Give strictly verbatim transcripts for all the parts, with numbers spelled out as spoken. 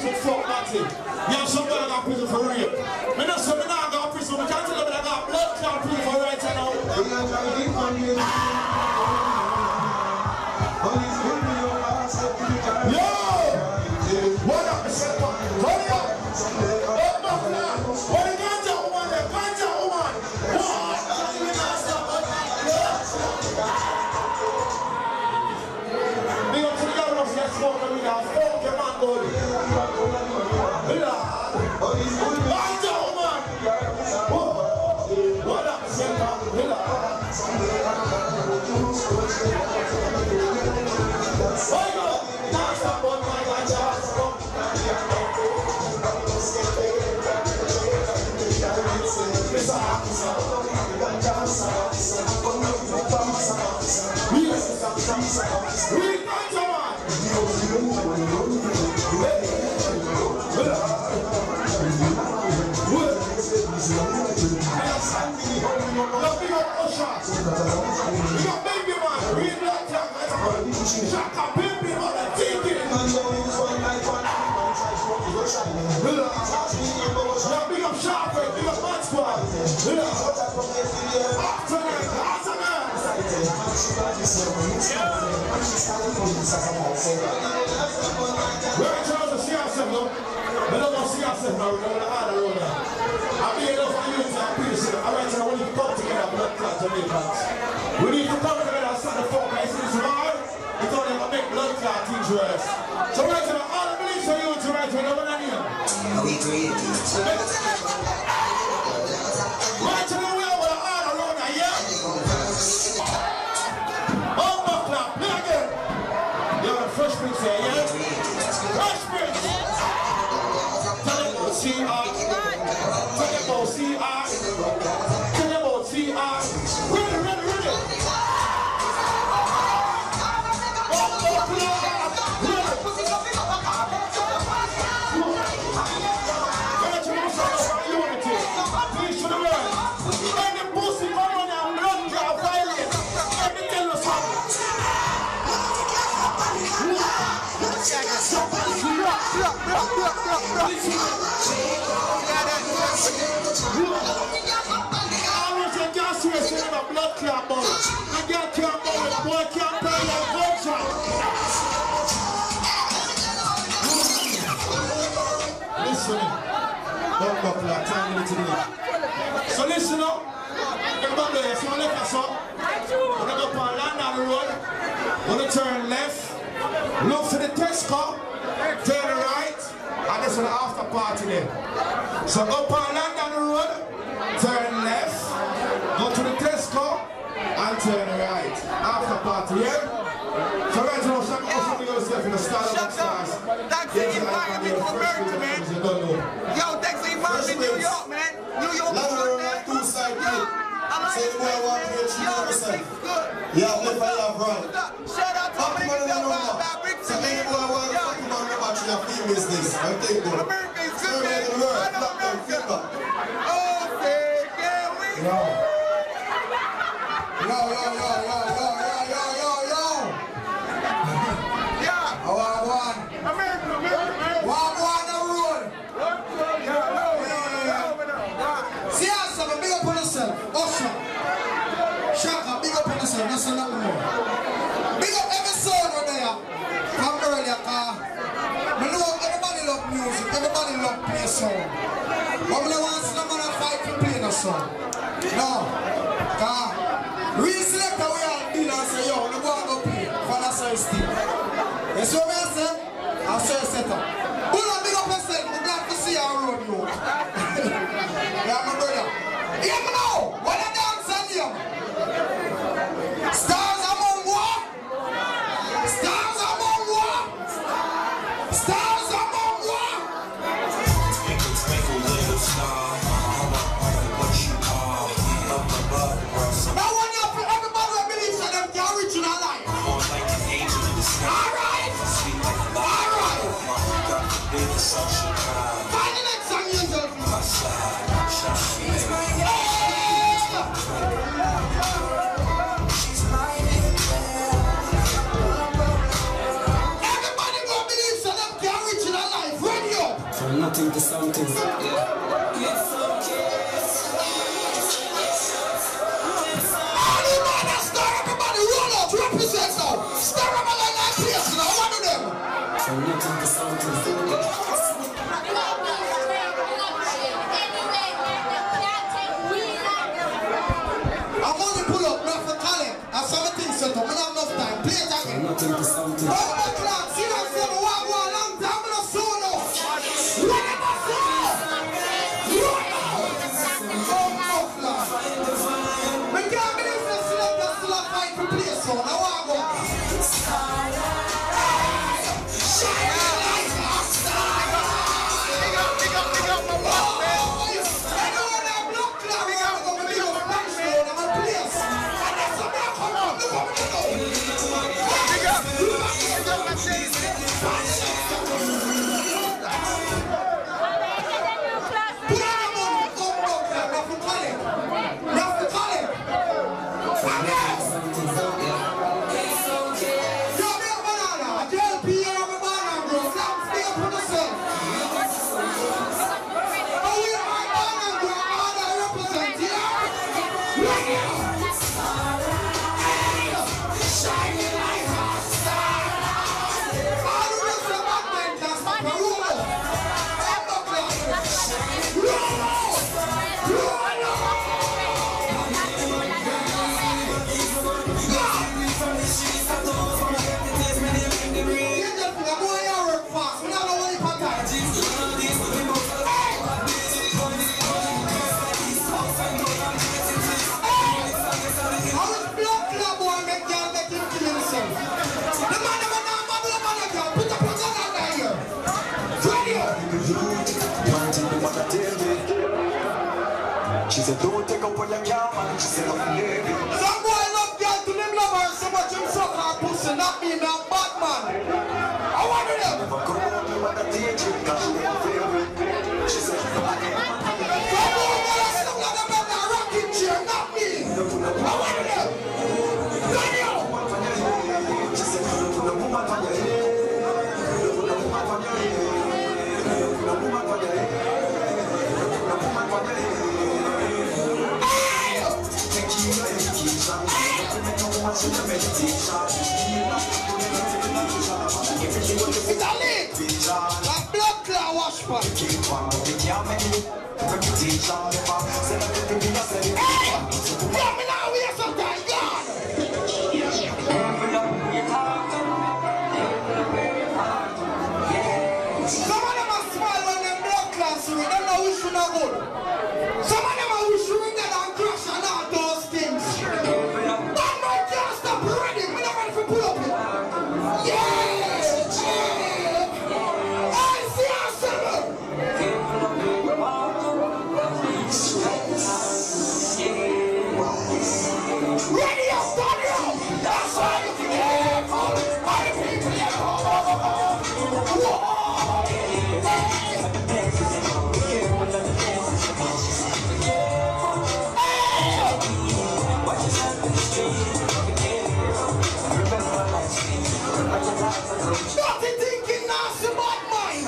prison, fuck Matty. You have somebody that got prison for rape. Me not say me not got prison, but can't tell them that I got blood clot prison for right now. Yo! What up, Mister Hurry up! Up, up now! What the ganja woman there? Ganja woman! What? Big up to the girl of that smoke and we got fuck your man body. Ganja woman! What up, Mister Why go? Dance up on my ganja. We need to come together and start the focus. It's hard. It's only going to make blood clot injuries. So right now, all the beliefs are you to right now. What are you? We created it. Right now, we are all around here. Oh, my clap. Play again. You're the Fresh Prince here, yeah? Fresh Prince. Tell them about C R. Tell them about C R. Tell them about C R. Ready, ready, ready. Blood clot ball. I got clot ball. The boy can't pay your gunshot. Listen, don't go clot. Time to do. So listen up. Everybody there, so left us up. We're gonna go on London Road. We're gonna turn left. Look for the Tesco. Turn right. And this is the after party there. So go on London Road. Turn left. Go to the Tesco and turn right. After party, yeah? So right now, some of yourself in the style of the stars. Thanks for inviting me to America, man. Yo, thanks for inviting me to New York, man. New York, man. Two side Yo, I like say it, the boy want to man. Yo, this place is good. Yeah, live by love, right? Shout out to Fuck my money, niggas no, no, out no. by Brixton, So any man. boy want to Yo, fuck him on the battery of female business. I think good. America is good, Survey man. the world. I know Black man, America. feedback. Oh, yeah, yeah, we. Yo. Yo, yo, yo, yo, yo, yo, yo, yo, yo. Yeah. I want one. America, America, man. One, one, the road. Yeah, no, no, no, no, no. See us, I'm a big up on yourself. Usher. Shaka, big up on yourself. That's nothing more. Big up every soul over there. From earlier, car. I know everybody love music. Everybody love play song. But when I want to man a fight to play the song. No. Car. Real selector we all deal and say, yo, we go and go play. For the service team. You see what I say? I'll say a setup. Who don't big up yourself? I'm glad to see you on road, you. Yeah, my brother. Hear me now. What a dance on you. Stars among what? Stars among what? Stars among what? Twinkle, twinkle, little star. How I what you are. Up above, bro. Now when you put everybody who believes that them can reach in our life. Born like an angel in the sky. All right. Sweet like a All right. love. nothing to something. Oh my God, seriously, I'm walk one long time, I'm not so no. Let it go, so. Run out. Oh my God. We can't believe this select us still a fight for place, so now I go. Shine like a star. Big up, big up, big up my boss, man. Oh, you know when I'm blood clot, we got to go to the place, so I'm a place. And that's what I'm come up, look what we do. Big up, big up my team. Put on the money, come up there, we have to call it. We have to call it. And yes. Yo, me a banana, a J L P or a banana, bro. Stop staying for yourself. Oh, we are banana, bro. All that represent, yeah? Right here. Hey, shining like a star. All the rest of the bad men can stop a roll out. Stop the clock. Roll out. Roll out. She said, don't take up on your car, man. She said, I'm baby. Some boy love girl to them lovers so much him suck her pussy, not me now, bad man. I want to them. Never come on me with a D J, cause she never favorite. She said, Some boy girl stuck like a man in a rocking chair, not me. I want to them. Radio. she said, put a woman on your head. Put a woman on your head. Put a woman on your head. Put a woman on your head. Take you your education. Make a woman see your meditation. It's a leak. Like blood clot wash pan. Hey! Let me know where sometimes gone. Some of them are smile when them blood clots through. They don't know which one are good. Some of them are wish you ring that and crush and all those things. That man can't stop ready. We don't want to pull up here. Yeah! Yeah! I see ourselves. Ready up, turn it up. That's why you can hear all the people here. Whoa! Nothing thinking nasty bad mind.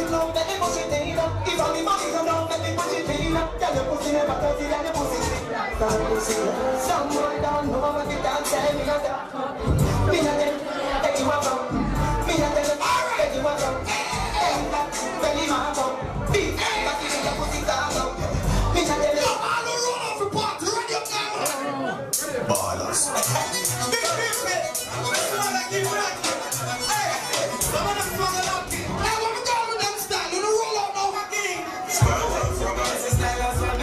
If I'm the money, I'm not letting push it in. Tell your pussy never touch it and your pussy. Some boy down, no one can dance, me not that. Me not that, take you up. Me not that, take you up. Ain't that, belly man up. Big, but you need to put it down. Me not that. Yo, all the roll off the party, ready up now. Ballers. Big, big, big. I'm gonna smell like you, right? Hey, I'm gonna smell like you. Now, when we go with them style, you roll out now again. Smell up from us, it's style as well.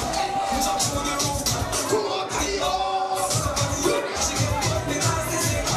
Come on,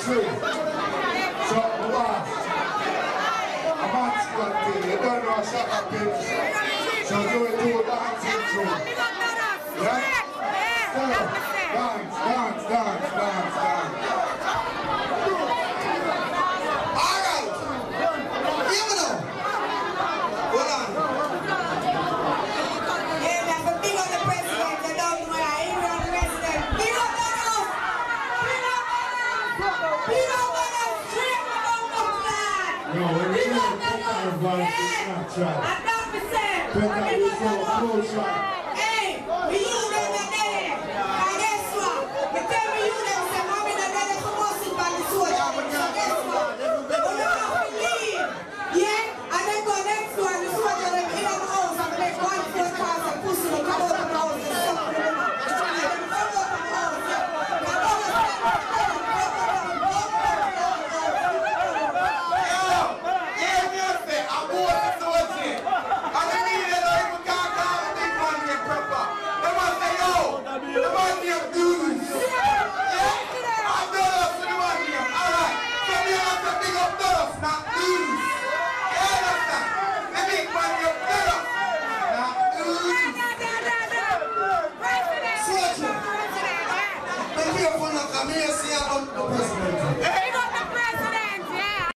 three. So, the last. A man's got to you don't know a shaka pitch. So do it to a dancing through. Yeah? So, dance, dance, dance, dance, dance. Alright. Here we go. Hold on. Yeah, man, but big on the president, you don't know I ain't on the president. Big up on us! Big up on us! Big up on us! Straight from the flag! No, we're Big going up to on us! advance the Yeah! Snapchat. I thought we said, Better big we up go on us! closer. Hey, me you them the day. And guess what? Me tell me you them say, mommy the day for busting by the soldier. So guess what? We don't have to leave. Yeah? And then go next one, the soldier them in the house and make one foot pass and pussy will come out of the house and suck the woman. And then come out of the house. Come out of the house. Yeah, music. I'm going to do it. And the media don't even can't call the big man named Pepper. They must say, yo, the man named Dudes. Yeah? I'm Dudes to the man named. Alright. So we have to big up Dudes, not Dudes. You understand? The big man named Dudes, not Dudes. Soldier. Be careful now, come here, see about the president.